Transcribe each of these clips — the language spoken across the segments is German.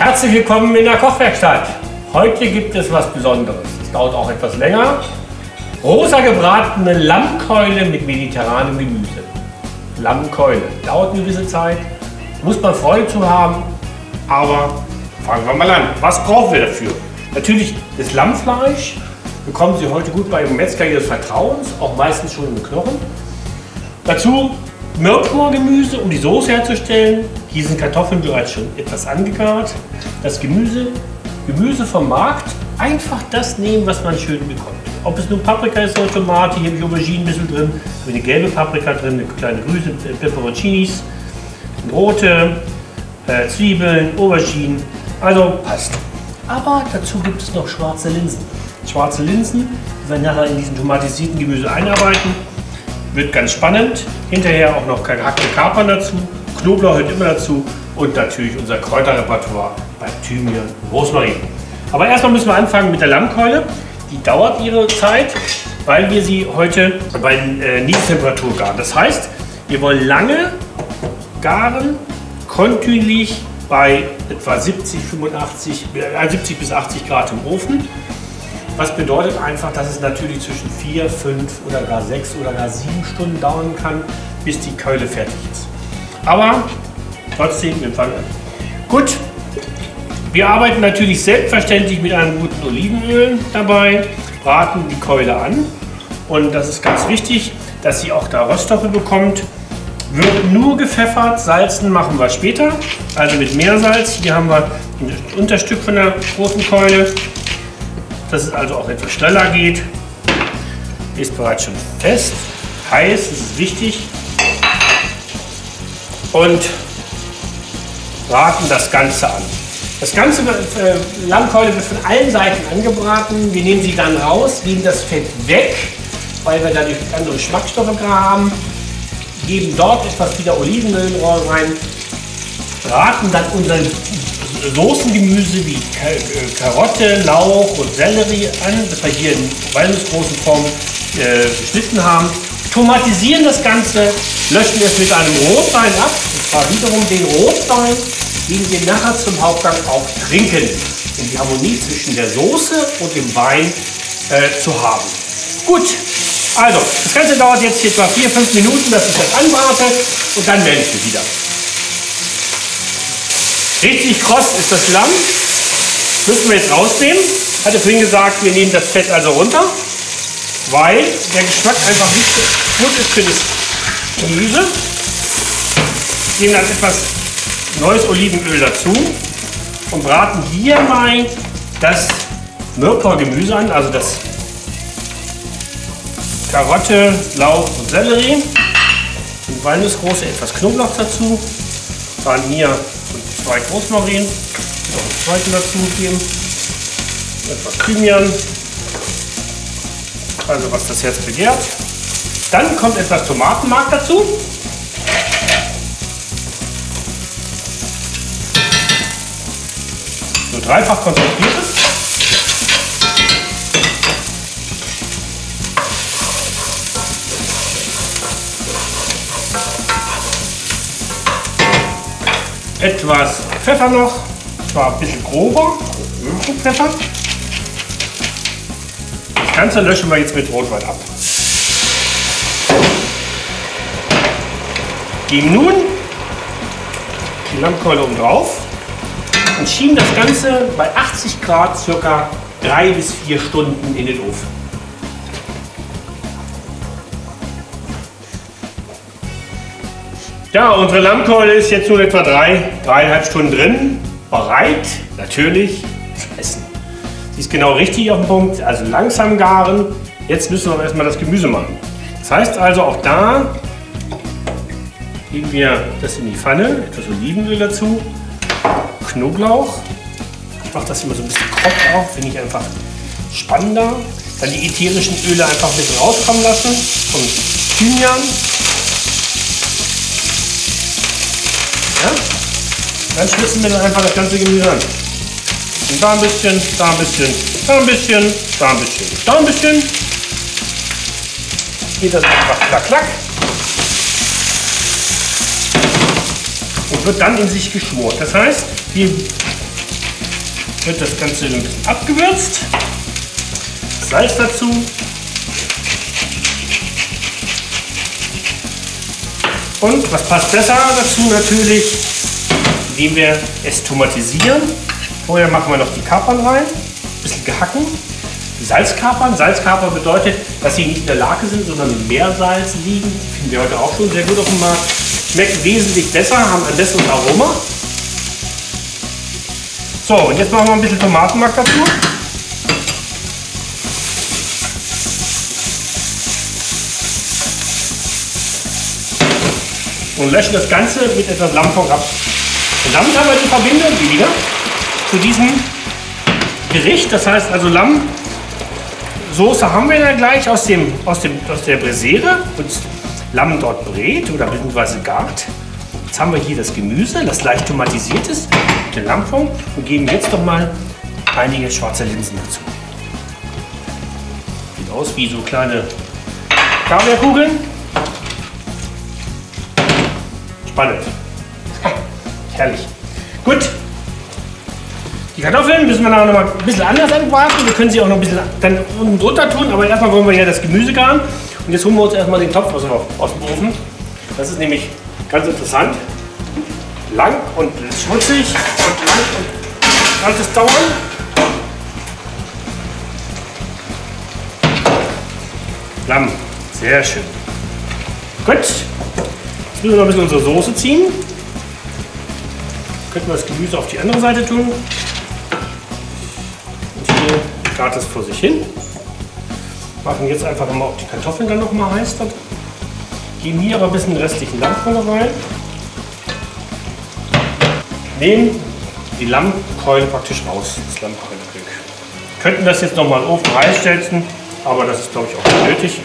Herzlich willkommen in der Kochwerkstatt. Heute gibt es was Besonderes. Es dauert auch etwas länger. Rosa gebratene Lammkeule mit mediterranem Gemüse. Lammkeule. Dauert eine gewisse Zeit. Muss man Freude zu haben. Aber fangen wir mal an. Was brauchen wir dafür? Natürlich das Lammfleisch. Bekommen Sie heute gut bei Ihrem Metzger Ihres Vertrauens. Auch meistens schon im Knochen. Dazu Mirkmoor-Gemüse, um die Soße herzustellen. Hier sind Kartoffeln bereits schon etwas angegart. Das Gemüse vom Markt, einfach das nehmen, was man schön bekommt. Ob es nun Paprika ist oder Tomate, hier habe ich Aubergine ein bisschen drin, habe eine gelbe Paprika drin, eine kleine Grüße, Peperoncinis, rote Zwiebeln, Auberginen, also passt. Aber dazu gibt es noch schwarze Linsen. Schwarze Linsen, die wir nachher in diesen tomatisierten Gemüse einarbeiten. Wird ganz spannend. Hinterher auch noch gehackte Kapern dazu. Knoblauch hört immer dazu. Und natürlich unser Kräuterrepertoire bei Thymian, Rosmarin. Aber erstmal müssen wir anfangen mit der Lammkeule. Die dauert ihre Zeit, weil wir sie heute bei Niedtemperatur garen. Das heißt, wir wollen lange garen, kontinuierlich bei etwa 70 bis 80 Grad im Ofen. Was bedeutet einfach, dass es natürlich zwischen 4, 5 oder gar 6 oder gar 7 Stunden dauern kann, bis die Keule fertig ist. Aber trotzdem, wir fangen an. Gut, wir arbeiten natürlich selbstverständlich mit einem guten Olivenöl dabei, braten die Keule an und das ist ganz wichtig, dass sie auch da Röststoffe bekommt. Wird nur gepfeffert, salzen machen wir später, also mit Meersalz. Hier haben wir ein Unterstück von der großen Keule. Dass es also auch etwas schneller geht, ist bereits schon fest, heiß, das ist wichtig. Und braten das Ganze an. Das ganze Lammkeule wird von allen Seiten angebraten. Wir nehmen sie dann raus, geben das Fett weg, weil wir dadurch andere Geschmacksstoffe haben. Geben dort etwas wieder Olivenöl rein, braten dann unseren Soßengemüse wie Karotte, Lauch und Sellerie an, das wir hier in walnussgroßen Form geschnitten haben. Tomatisieren das Ganze, löschen es mit einem Rotwein ab. Und zwar wiederum den Rotwein, den wir nachher zum Hauptgang auch trinken, um die Harmonie zwischen der Soße und dem Wein zu haben. Gut, also das Ganze dauert jetzt etwa 4-5 Minuten, dass ich das anbrate und dann melde ich mich wieder. Richtig kross ist das Lamm, müssen wir jetzt rausnehmen. Ich hatte vorhin gesagt, wir nehmen das Fett also runter, weil der Geschmack einfach nicht so gut ist für das Gemüse. Nehmen dann etwas neues Olivenöl dazu und braten hier mal das Mirkmoor-Gemüse an, also das Karotte, Lauch und Sellerie. Und walnussgroße etwas Knoblauch dazu. Dann hier 2 Rosmarin, noch einen zweiten dazu geben, etwas Thymian, also was das Herz begehrt. Dann kommt etwas Tomatenmark dazu. So dreifach konzentriertes. Etwas Pfeffer noch, zwar ein bisschen grober, Pfeffer. Das Ganze löschen wir jetzt mit Rotwein ab. Geben nun die Lammkeule oben drauf und schieben das Ganze bei 80 Grad ca. 3 bis 4 Stunden in den Ofen. Ja, unsere Lammkeule ist jetzt nur etwa 3,5 Stunden drin, bereit natürlich zu essen. Sie ist genau richtig auf dem Punkt, also langsam garen. Jetzt müssen wir aber erstmal das Gemüse machen. Das heißt also auch da geben wir das in die Pfanne, etwas Olivenöl dazu, Knoblauch. Ich mache das immer so ein bisschen grob auf, finde ich einfach spannender. Dann die ätherischen Öle einfach ein bisschen rauskommen lassen vom Thymian. Ja? Dann schwitzen wir dann einfach das ganze Gemüse an. Und da ein bisschen, da ein bisschen, da ein bisschen, da ein bisschen, da ein bisschen. Geht das einfach klack, klack. Und wird dann in sich geschmort. Das heißt, wir wird das Ganze ein bisschen abgewürzt. Salz dazu. Und was passt besser dazu natürlich, indem wir es tomatisieren. Vorher machen wir noch die Kapern rein, ein bisschen gehacken. Die Salzkapern. Salzkapern bedeutet, dass sie nicht in der Lake sind, sondern im Meersalz liegen. Die finden wir heute auch schon sehr gut auf dem Markt. Schmecken wesentlich besser, haben ein besseres Aroma. So, und jetzt machen wir ein bisschen Tomatenmark dazu. Und löschen das Ganze mit etwas Lammfond ab. Und damit haben wir die Verbindung wieder zu diesem Gericht. Das heißt also Lammsoße haben wir ja gleich aus der Brisere und Lamm dort brät oder bzw. gart. Jetzt haben wir hier das Gemüse, das leicht tomatisiert ist, mit dem Lammfond und geben jetzt noch mal einige schwarze Linsen dazu. Sieht aus wie so kleine Kaviarkugeln. Spannend. Herrlich. Gut. Die Kartoffeln müssen wir noch mal ein bisschen anders anbraten. Wir können sie auch noch ein bisschen dann unten drunter tun, aber erstmal wollen wir ja das Gemüse garen. Und jetzt holen wir uns erstmal den Topf aus dem Ofen. Das ist nämlich ganz interessant. Lang und schmutzig und lang und kann das dauern. Lamm. Sehr schön. Gut. Jetzt müssen wir noch ein bisschen unsere Soße ziehen. Könnten wir das Gemüse auf die andere Seite tun. Und hier gart es vor sich hin. Machen jetzt einfach mal auch die Kartoffeln dann noch mal heiß. Geben hier aber ein bisschen restlichen Lammfond rein. Nehmen die Lammkeule praktisch raus. Das Lammkeulenstück. Könnten das jetzt noch mal in den Ofen heiß stellen, aber das ist, glaube ich, auch nicht nötig.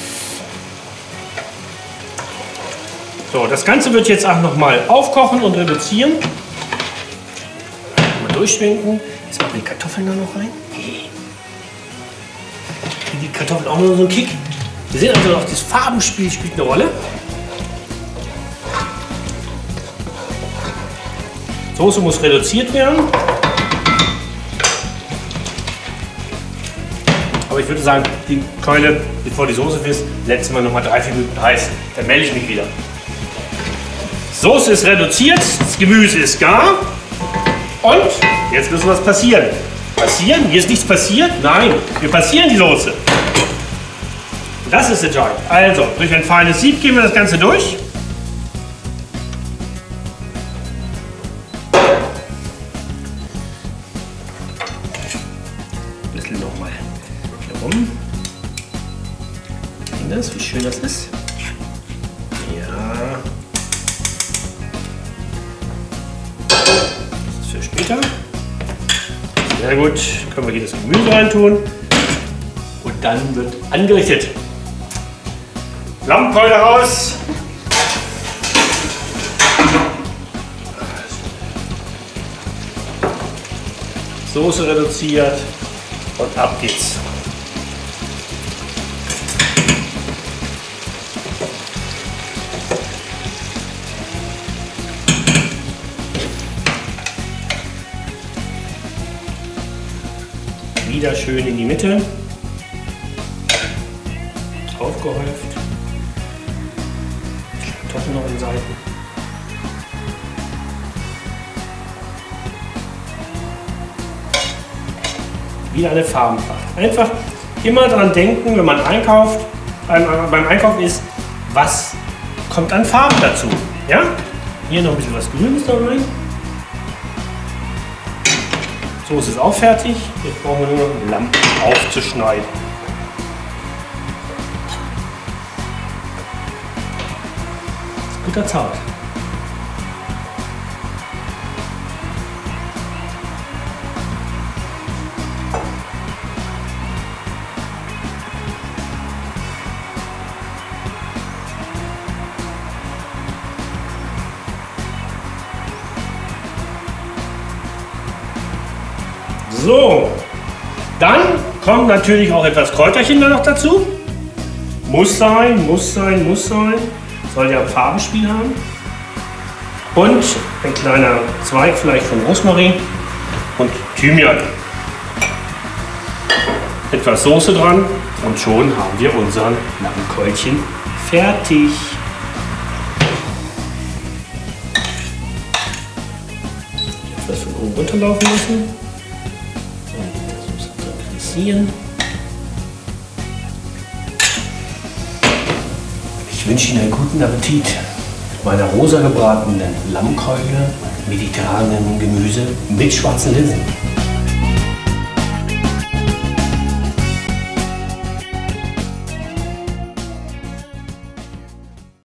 So, das Ganze wird jetzt auch noch mal aufkochen und reduzieren. Mal durchschwenken. Jetzt machen wir die Kartoffeln da noch rein. Die Kartoffeln auch nur so einen Kick. Wir sehen also auch, das Farbenspiel spielt eine Rolle. Soße muss reduziert werden. Aber ich würde sagen, die Keule, bevor die Soße ist, letztes Mal noch mal 3-4 Minuten heiß. Dann melde ich mich wieder. Soße ist reduziert, das Gemüse ist gar. Und jetzt muss was passieren. Passieren? Hier ist nichts passiert? Nein, wir passieren die Soße. Das ist entscheidend. Also, durch ein feines Sieb gehen wir das Ganze durch. Ein bisschen nochmal hier rum. Sehen das, wie schön das ist? Ja. Das ist für später. Sehr gut. Können wir hier das Gemüse reintun. Und dann wird angerichtet. Lammkeule raus. Soße reduziert und ab geht's. Wieder schön in die Mitte. Aufgehäuft. Kartoffeln noch an den Seiten. Wieder eine Farbenpracht. Einfach immer daran denken, wenn man einkauft, beim Einkaufen ist, was kommt an Farben dazu. Ja? Hier noch ein bisschen was Grünes da rein. Soße ist auch fertig. Jetzt brauchen wir nur noch Lamm aufzuschneiden. Guter Zart. So, dann kommt natürlich auch etwas Kräuterchen da noch dazu. Muss sein, muss sein, muss sein. Soll ja ein Farbenspiel haben. Und ein kleiner Zweig vielleicht von Rosmarin und Thymian. Etwas Soße dran und schon haben wir unseren Lammkeulchen fertig. Etwas von oben runterlaufen lassen. Und mit der Soße frisieren. Ich wünsche Ihnen einen guten Appetit mit meiner rosa gebratenen Lammkeule, mediterranen Gemüse mit schwarzen Linsen.